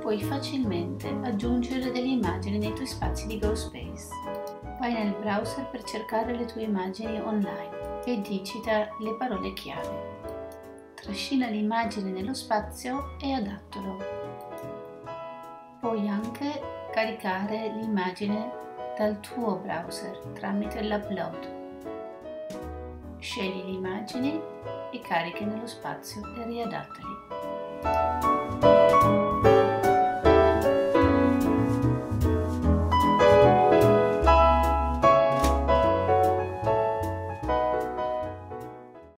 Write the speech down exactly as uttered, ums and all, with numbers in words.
puoi facilmente aggiungere delle immagini nei tuoi spazi di GoSpace. Vai nel browser per cercare le tue immagini online e digita le parole chiave. Trascina l'immagine nello spazio e adattalo. Puoi anche caricare l'immagine dal tuo browser tramite l'upload. Scegli le immagini e cariche nello spazio e riadattali.